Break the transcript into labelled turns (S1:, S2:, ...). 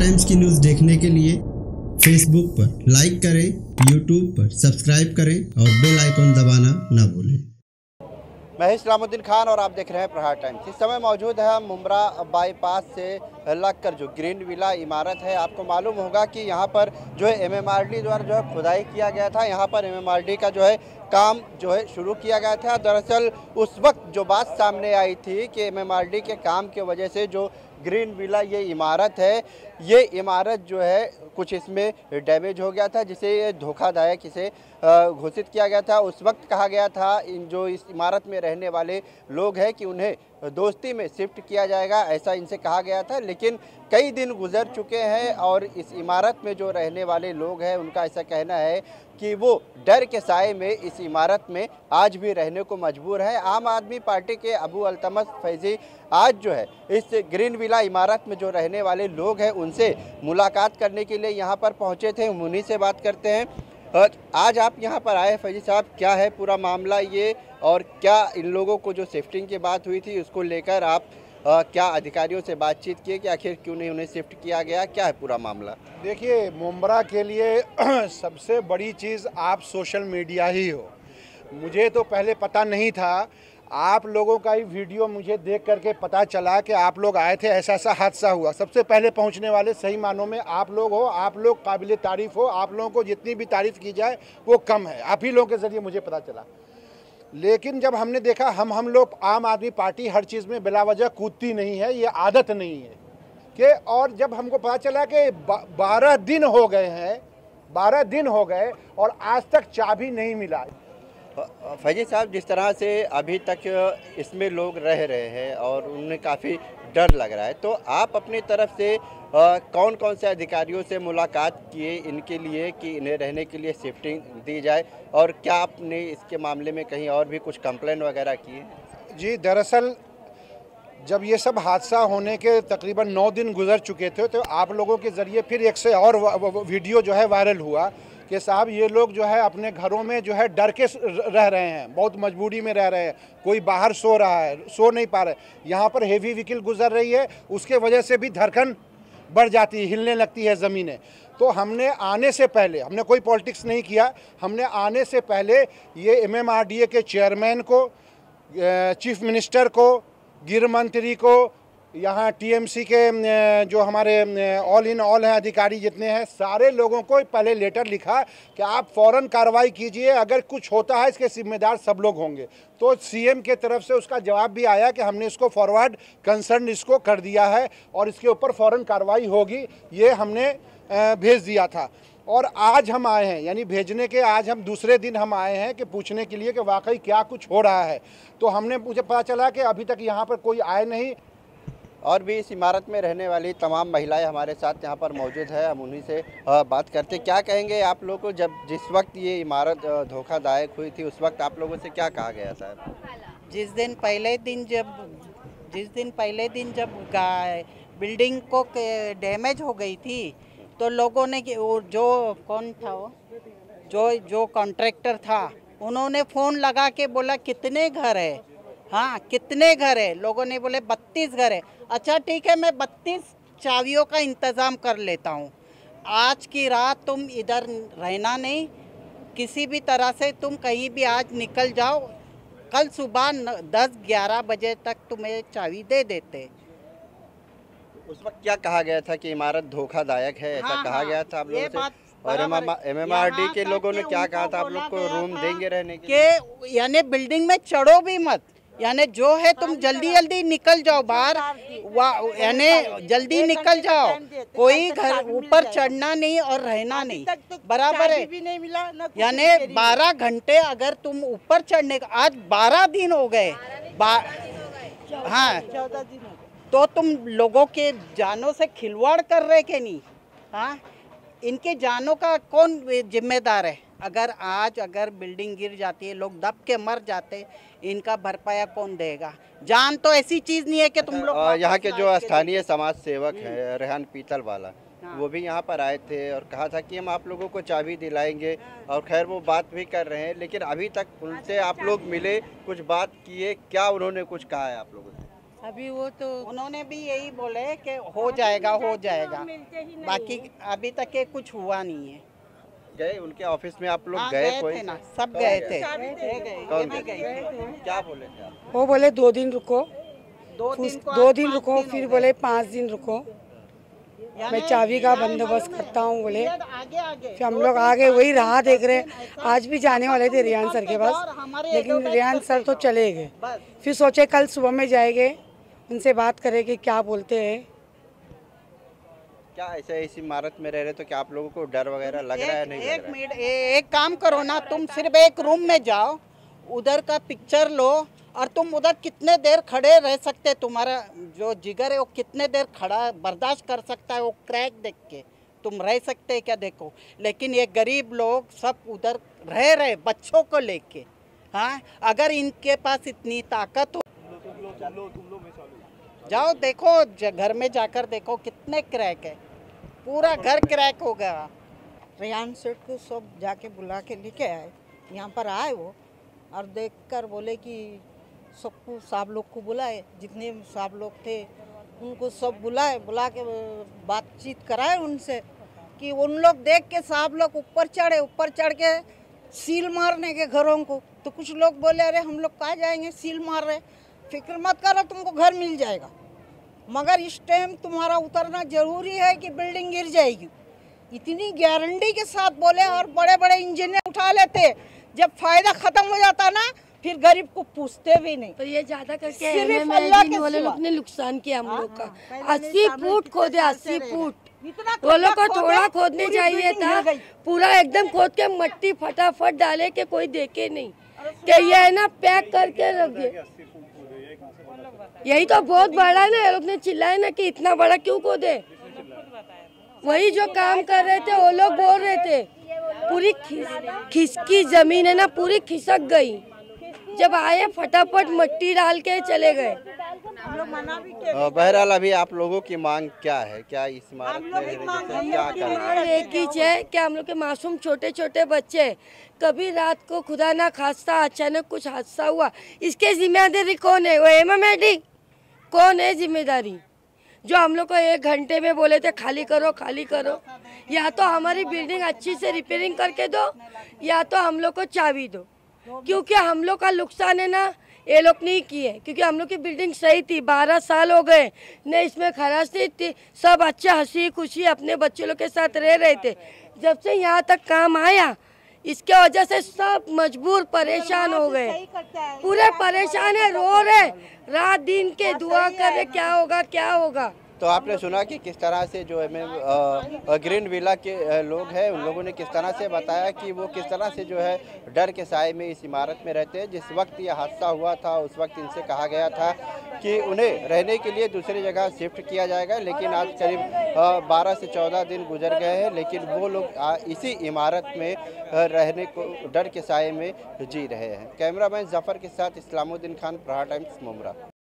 S1: Times की news देखने के लिए फेसबुक पर लाइक करें, यूट्यूब पर सब्सक्राइब करें और बेल आइकन दबाना ना भूलें।
S2: मैं इस्लामुद्दीन खान और आप देख रहे हैं प्रहार टाइम्स। इस समय मौजूद है हम मुंब्रा बाईपास से लगकर जो ग्रीन विला इमारत है। आपको मालूम होगा कि यहाँ पर जो है एमएमआरडी द्वारा जो है खुदाई किया गया था। यहाँ पर एमएमआरडी का जो है काम जो है शुरू किया गया था। दरअसल उस वक्त जो बात सामने आई थी कि एमएमआरडी के काम की वजह से जो ग्रीन विला ये इमारत है, ये इमारत जो है कुछ इसमें डैमेज हो गया था, जिसे धोखादायक इसे घोषित किया गया था। उस वक्त कहा गया था इन जो इस इमारत में रहने वाले लोग हैं कि उन्हें दोस्ती में शिफ्ट किया जाएगा, ऐसा इनसे कहा गया था। लेकिन कई दिन गुजर चुके हैं और इस इमारत में जो रहने वाले लोग हैं उनका ऐसा कहना है कि वो डर के साए में इस इमारत में आज भी रहने को मजबूर है। आम आदमी पार्टी के अबू अल्तमश फैजी आज जो है इस ग्रीन विला इमारत में जो रहने वाले लोग हैं उनसे मुलाकात करने के लिए यहाँ पर पहुँचे थे। उन्हीं से बात करते हैं। आज आप यहाँ पर आए फैजी साहब, क्या है पूरा मामला ये, और क्या इन लोगों को जो शिफ्टिंग की बात हुई थी उसको लेकर आप क्या अधिकारियों से बातचीत किए कि आखिर क्यों नहीं उन्हें शिफ्ट किया गया, क्या है पूरा मामला?
S3: देखिए, मुंब्रा के लिए सबसे बड़ी चीज़ आप सोशल मीडिया ही हो। मुझे तो पहले पता नहीं था, आप लोगों का ही वीडियो मुझे देख करके पता चला कि आप लोग आए थे, ऐसा ऐसा हादसा हुआ। सबसे पहले पहुंचने वाले सही मानों में आप लोग हो। आप लोग काबिल तारीफ़ हो। आप लोगों को जितनी भी तारीफ़ की जाए वो कम है। आप ही लोगों के ज़रिए मुझे पता चला। लेकिन जब हमने देखा, हम लोग आम आदमी पार्टी हर चीज़ में बिला वजह कूदती नहीं है, ये आदत नहीं है कि। और जब हमको पता चला कि 12 दिन हो गए हैं, 12 दिन हो गए और आज तक चाबी नहीं मिला।
S2: फैजी साहब, जिस तरह से अभी तक इसमें लोग रह रहे हैं और उन्हें काफ़ी डर लग रहा है, तो आप अपनी तरफ से कौन कौन से अधिकारियों से मुलाकात किए इनके लिए कि इन्हें रहने के लिए शिफ्टिंग दी जाए, और क्या आपने इसके मामले में कहीं और भी कुछ कंप्लेंट वगैरह की है? जी,
S3: दरअसल जब ये सब हादसा होने के तकरीबन 9 दिन गुजर चुके थे, तो आप लोगों के ज़रिए फिर एक से और वीडियो जो है वायरल हुआ कि साहब ये लोग जो है अपने घरों में जो है डर के रह रहे हैं, बहुत मजबूरी में रह रहे हैं। कोई बाहर सो रहा है, सो नहीं पा रहे। यहाँ पर हेवी व्हीकल गुजर रही है, उसके वजह से भी धड़कन बढ़ जाती है, हिलने लगती है ज़मीनें। तो हमने आने से पहले, हमने कोई पॉलिटिक्स नहीं किया, हमने आने से पहले ये एमएमआरडीए के चेयरमैन को, चीफ मिनिस्टर को, गृह मंत्री को, यहाँ टीएमसी के जो हमारे ऑल इन ऑल हैं अधिकारी जितने हैं, सारे लोगों को पहले लेटर लिखा कि आप फ़ौरन कार्रवाई कीजिए, अगर कुछ होता है इसके जिम्मेदार सब लोग होंगे। तो सीएम के तरफ से उसका जवाब भी आया कि हमने इसको फॉरवर्ड कंसर्न इसको कर दिया है और इसके ऊपर फ़ौरन कार्रवाई होगी, ये हमने भेज दिया था। और आज हम आए हैं, यानी भेजने के आज हम दूसरे दिन हम आए हैं कि पूछने के लिए कि वाकई क्या कुछ हो रहा है। तो हमने मुझे पता चला कि अभी तक यहाँ पर कोई आए नहीं।
S2: और भी इस इमारत में रहने वाली तमाम महिलाएं हमारे साथ यहाँ पर मौजूद है, हम उन्हीं से बात करते। क्या कहेंगे आप लोगों को, जब जिस वक्त ये इमारत धोखादायक हुई थी उस वक्त आप लोगों से क्या कहा गया था?
S4: जिस दिन पहले दिन जब बिल्डिंग को डैमेज हो गई थी, तो लोगों ने जो कौन था वो जो कॉन्ट्रैक्टर था, उन्होंने फ़ोन लगा के बोला कितने घर है, हाँ कितने घर है। लोगों ने बोले 32 घर है। अच्छा ठीक है, मैं 32 चाबियों का इंतज़ाम कर लेता हूँ। आज की रात तुम इधर रहना नहीं, किसी भी तरह से तुम कहीं भी आज निकल जाओ, कल सुबह 10-11 बजे तक तुम्हें चाबी दे देते।
S2: उस वक्त क्या कहा गया था कि इमारत धोखादायक है, ऐसा कहा गया था आप लोगों से? और एमएमआरडी के लोगों ने क्या कहा था आप लोग को, रूम देंगे रहने के?
S4: यानी बिल्डिंग में चढ़ो भी मत, यानी जो है तुम जल्दी जल्दी निकल जाओ बाहर, यानी जल्दी निकल जाओ, कोई घर ऊपर चढ़ना नहीं और रहना नहीं, बराबर है। यानी 12 घंटे अगर तुम ऊपर चढ़ने का, आज 12 दिन हो गए, हाँ, तो तुम लोगों के जानों से खिलवाड़ कर रहे के नहीं? हाँ, इनके जानों का कौन जिम्मेदार है? अगर बिल्डिंग गिर जाती है, लोग दब के मर जाते, इनका भरपाया कौन देगा? जान तो ऐसी चीज़ नहीं है कि तुम लोग।
S2: यहाँ के जो स्थानीय समाज सेवक हैं रेहान पीतल वाला, वो भी यहाँ पर आए थे और कहा था कि हम आप लोगों को चाबी दिलाएंगे, और खैर वो बात भी कर रहे हैं, लेकिन अभी तक उनसे आप लोग मिले, कुछ बात किए, क्या उन्होंने कुछ कहा है आप लोगों से?
S5: अभी वो तो
S4: उन्होंने भी यही बोले कि हो जाएगा, बाकी अभी तक के कुछ हुआ नहीं है।
S2: गए उनके ऑफिस में आप लोग
S4: हाँ,
S2: गए कोई
S4: थे ना, सब गए थे।
S2: कौन गए? क्या बोले थे आप?
S5: वो बोले 2 दिन रुको, 2 दिन रुको,
S4: दिन
S5: फिर
S4: हो
S5: बोले 5 दिन रुको, मैं चाबी का बंदोबस्त करता हूँ बोले।
S4: आगे
S5: फिर हम लोग आगे वही राह देख रहे। आज भी जाने वाले थे रियान सर के पास, लेकिन रियान सर तो चले गए। फिर सोचे कल सुबह में जाएंगे, उनसे बात करेंगे क्या बोलते हैं।
S2: क्या ऐसे इस इमारत में रह रहे तो क्या आप लोगों को डर वगैरह लग रहा है? नहीं
S4: एक
S2: लग रहा है?
S4: मिनट, एक काम करो ना, तुम सिर्फ एक रूम में जाओ, उधर का पिक्चर लो और तुम उधर कितने देर खड़े रह सकते, तुम्हारा जो जिगर है वो कितने देर खड़ा बर्दाश्त कर सकता है वो क्रैक देख के, तुम रह सकते हैं क्या? देखो, लेकिन ये गरीब लोग सब उधर रह रहे बच्चों को लेके। हाँ, अगर इनके पास इतनी ताकत हो, जाओ देखो, घर में जाकर देखो कितने क्रैक है, पूरा घर क्रैक हो गया।
S6: रेहान सेठ को सब जाके बुला के लेके आए, यहाँ पर आए वो, और देखकर बोले कि सबको साहब लोग को बुलाए, जितने साहब लोग थे उनको सब बुला के बातचीत कराए उनसे कि उन लोग देख के साहब लोग ऊपर चढ़ के सील मारने के घरों को। तो कुछ लोग बोले अरे हम लोग कहाँ जाएंगे, सील मार रहे, फिक्र मत करो तुमको घर मिल जाएगा, मगर इस टाइम तुम्हारा उतरना जरूरी है कि बिल्डिंग गिर जाएगी। इतनी गारंटी के साथ बोले, और बड़े बड़े इंजीनियर उठा लेते, जब फायदा खत्म हो जाता ना फिर गरीब को पूछते भी नहीं।
S5: तो ये ज्यादा करके
S6: सिर्फ अल्लाह के
S5: वाले
S6: सिवा।
S5: लोग ने नुकसान किया हम लोग का।
S6: पहले
S5: 80 फुट खोदे, 80 फुट। वो लोग को थोड़ा खोदने चाहिए था, पूरा एकदम खोद के मट्टी फटाफट डाले के कोई देखे नहीं, कि ये है ना पैक करके रख दिए। यही तो बहुत बड़ा ना, लोग ने चिल्लाया ना कि इतना बड़ा क्यों खोदे। वही जो काम कर रहे थे वो लोग बोल रहे थे पूरी खिसकी जमीन है ना, पूरी खिसक गई। जब आए फटाफट मट्टी डाल के चले गए।
S2: बहरहाल अभी आप लोगों की मांग क्या है? क्या इस इमारत में रहने से क्या करना है?
S5: एक ही है कि हम लोग के मासूम छोटे छोटे बच्चे, कभी रात को खुदा ना खास्ता अचानक कुछ हादसा हुआ, इसके जिम्मेदारी कौन है? वो एमएमएडी कौन है जिम्मेदारी? जो हम लोग को 1 घंटे में बोले थे खाली करो, या तो हमारी बिल्डिंग अच्छी से रिपेयरिंग करके दो, या तो हम लोग को चाबी दो, क्योंकि हम लोग का नुकसान है ना ये लोग नहीं किए, क्योंकि हम लोग की बिल्डिंग सही थी। 12 साल हो गए न, इसमें खराश नहीं थी, सब अच्छे हंसी खुशी अपने बच्चे लोग के साथ रह रहे थे। जब से यहाँ तक काम आया, इसके वजह से सब मजबूर परेशान हो गए, पूरे परेशान है, रो रहे रात दिन के, दुआ कर रहे क्या होगा।
S2: तो आपने सुना कि किस तरह से जो ग्रीन विला के लोग हैं उन लोगों ने किस तरह से बताया कि वो किस तरह से जो है डर के साए में इस इमारत में रहते हैं। जिस वक्त ये हादसा हुआ था उस वक्त इनसे कहा गया था कि उन्हें रहने के लिए दूसरी जगह शिफ्ट किया जाएगा, लेकिन आज करीब 12 से 14 दिन गुजर गए हैं, लेकिन वो लोग इसी इमारत में रहने को डर के साए में जी रहे हैं। कैमरामैन जफ़र के साथ इस्लामुद्दीन खान, प्रहार टाइम्स, मुमरा।